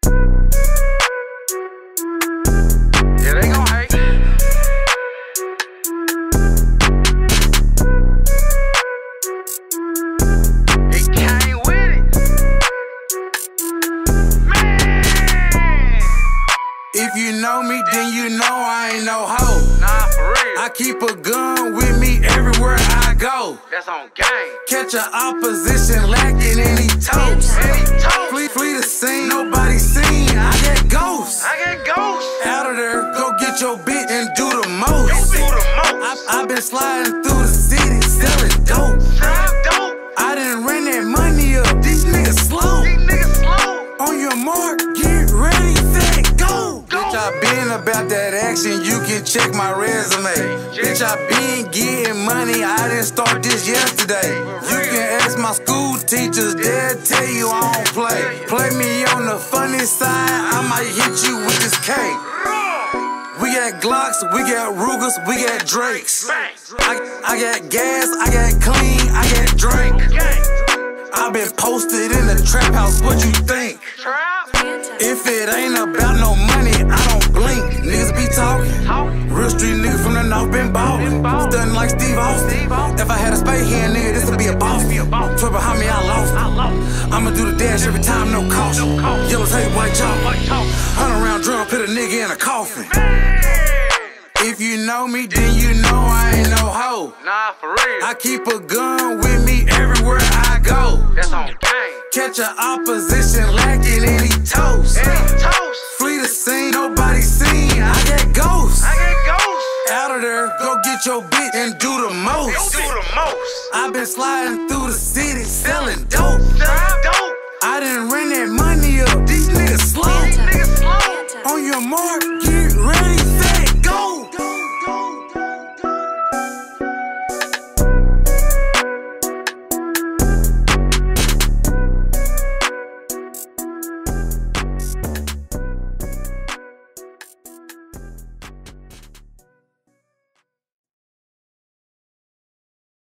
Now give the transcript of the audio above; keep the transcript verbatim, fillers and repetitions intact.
Yeah, they gon' hate. It came with it. Man! If you know me, then you know I ain't no hoe. Nah, for real. I keep a gun with me everywhere I go. That's on game. Catch a opposition lacking any toes. Any toast. Flee, flee the scene, nobody seen. I get ghosts. I get ghosts. Out of there, go get your bitch and do the most. Do the I, most. I been sliding through the city selling dope. Trap dope. I done ran that money up. These niggas slow. These niggas slow. On your mark, get ready, set, go. Go. Bitch, I been about that action. You can check my resume. Bitch, I been getting money. I didn't start this yesterday. You can ask my school teachers. They'll tell you I don't play. Play me on the funny side. I might hit you with this K. We got Glocks, we got Rugers, we got Drakes. I, I got gas, I got clean, I got drink. I been posted in the trap house, what you think? Trap. If it ain't about no money, I don't blink. Niggas be talking. Real street nigga from the north been ballin'. Stuntin' like Steve Austin. If I had a spade hand, nigga, this'll be a boss. Twerk behind me, I lost it. I'ma do the dash every time, no caution. Yellow tape, white chalk. Hundred round drum, put a nigga in a coffin. If you know me, then you know I ain't no hoe. Nah, for real. I keep a gun with me everywhere I go. That's on game. Catch a opposition lacking any toast. Any toast. Flee the scene, nobody seen. I get ghosts. I get ghosts. Out of there, go get your bitch and do the most. Do the most. I been sliding through the city selling dope. Trap dope. I done ran that money up.